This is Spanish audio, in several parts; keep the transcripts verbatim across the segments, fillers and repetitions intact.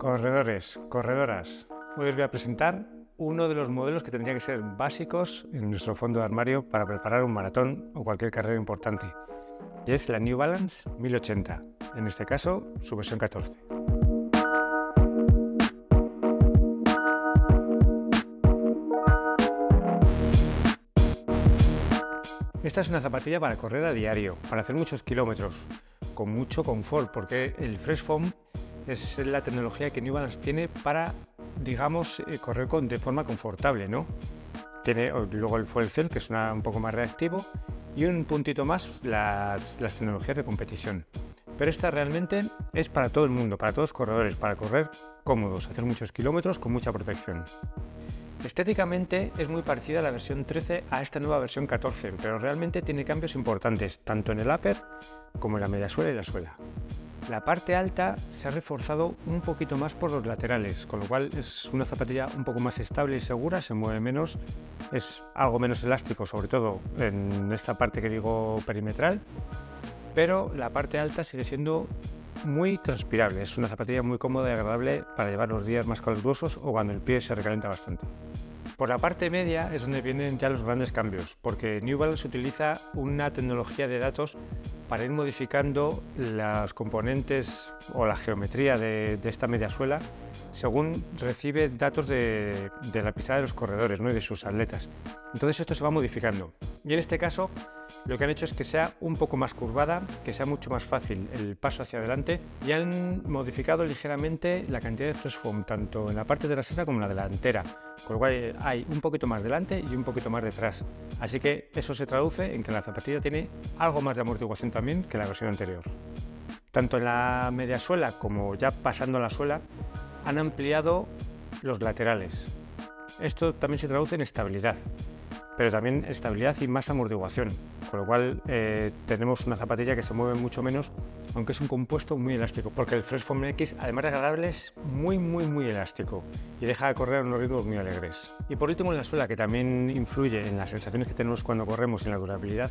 Corredores, corredoras. Hoy os voy a presentar uno de los modelos que tendría que ser básicos en nuestro fondo de armario para preparar un maratón o cualquier carrera importante. Y es la New Balance mil ochenta, en este caso su versión catorce. Esta es una zapatilla para correr a diario, para hacer muchos kilómetros, con mucho confort, porque el Fresh Foam es la tecnología que New Balance tiene para, digamos, eh, correr con, de forma confortable, ¿no? Tiene luego el Fuel Cell, que es una, un poco más reactivo, y un puntito más las, las tecnologías de competición. Pero esta realmente es para todo el mundo, para todos los corredores, para correr cómodos, hacer muchos kilómetros con mucha protección. Estéticamente es muy parecida a la versión trece a esta nueva versión catorce, pero realmente tiene cambios importantes, tanto en el upper como en la mediasuela y la suela. La parte alta se ha reforzado un poquito más por los laterales, con lo cual es una zapatilla un poco más estable y segura, se mueve menos, es algo menos elástico, sobre todo en esta parte que digo perimetral, pero la parte alta sigue siendo muy transpirable, es una zapatilla muy cómoda y agradable para llevar los días más calurosos o cuando el pie se recalienta bastante. Por la parte media es donde vienen ya los grandes cambios, porque New Balance utiliza una tecnología de datos para ir modificando los componentes o la geometría de, de esta media suela según recibe datos de, de la pisada de los corredores, ¿no? Y de sus atletas. Entonces esto se va modificando. Y en este caso lo que han hecho es que sea un poco más curvada, que sea mucho más fácil el paso hacia adelante, y han modificado ligeramente la cantidad de Fresh Foam, tanto en la parte trasera como en la delantera, con lo cual hay un poquito más delante y un poquito más detrás. Así que eso se traduce en que la zapatilla tiene algo más de amortiguación también que la versión anterior. Tanto en la media suela como ya pasando a la suela han ampliado los laterales. Esto también se traduce en estabilidad, pero también estabilidad y más amortiguación, con lo cual eh, tenemos una zapatilla que se mueve mucho menos, aunque es un compuesto muy elástico, porque el Fresh Foam X, además de agradable, es muy muy muy elástico y deja de correr a unos ritmos muy alegres. Y por último, en la suela, que también influye en las sensaciones que tenemos cuando corremos y en la durabilidad,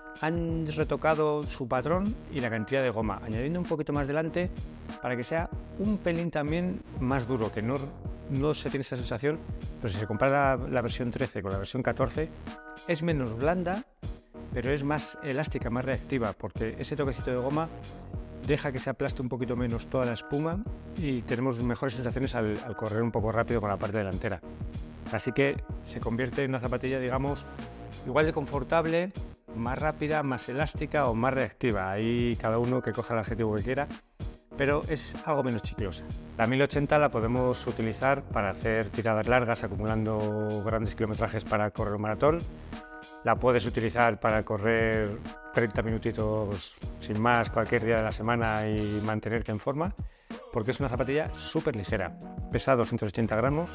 han retocado su patrón y la cantidad de goma, añadiendo un poquito más delante para que sea un pelín también más duro, que no, no se tiene esa sensación, pero si se compara la, la versión trece con la versión catorce, es menos blanda, pero es más elástica, más reactiva, porque ese toquecito de goma deja que se aplaste un poquito menos toda la espuma y tenemos mejores sensaciones al, al correr un poco rápido con la parte delantera. Así que se convierte en una zapatilla, digamos, igual de confortable, más rápida, más elástica o más reactiva. Ahí cada uno que coja el adjetivo que quiera, pero es algo menos chiclosa. La mil ochenta la podemos utilizar para hacer tiradas largas, acumulando grandes kilometrajes para correr un maratón. La puedes utilizar para correr treinta minutitos sin más cualquier día de la semana y mantenerte en forma, porque es una zapatilla súper ligera. Pesa doscientos ochenta gramos,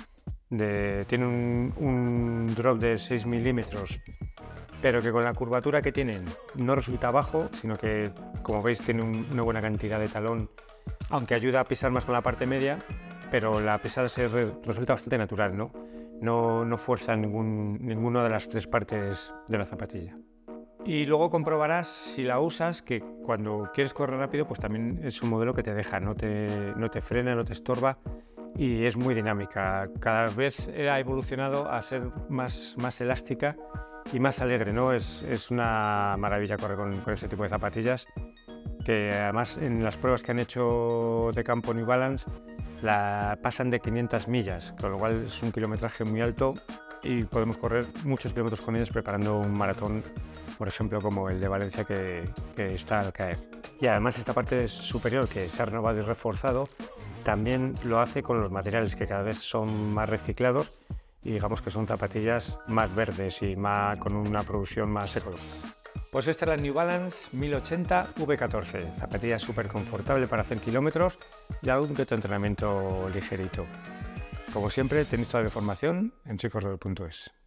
de, tiene un, un drop de seis milímetros, pero que con la curvatura que tienen no resulta bajo, sino que, como veis, tiene un, una buena cantidad de talón, aunque ayuda a pisar más con la parte media, pero la pisada se re, resulta bastante natural, ¿no? No, no fuerza ningún, ninguna de las tres partes de la zapatilla. Y luego comprobarás, si la usas, que cuando quieres correr rápido, pues también es un modelo que te deja, no te, no te frena, no te estorba, y es muy dinámica. Cada vez ha evolucionado a ser más, más elástica y más alegre, ¿no? Es, es una maravilla correr con, con este tipo de zapatillas, que además en las pruebas que han hecho de campo New Balance la pasan de quinientas millas, con lo cual es un kilometraje muy alto y podemos correr muchos kilómetros con ellas preparando un maratón, por ejemplo, como el de Valencia que, que está al caer. Y además esta parte superior, que se ha renovado y reforzado, también lo hace con los materiales, que cada vez son más reciclados y digamos que son zapatillas más verdes y más, con una producción más ecológica. Pues esta es la New Balance mil ochenta V catorce, zapatilla súper confortable para hacer kilómetros y algún que otro entrenamiento ligerito. Como siempre, tenéis toda la información en soy corredor punto es.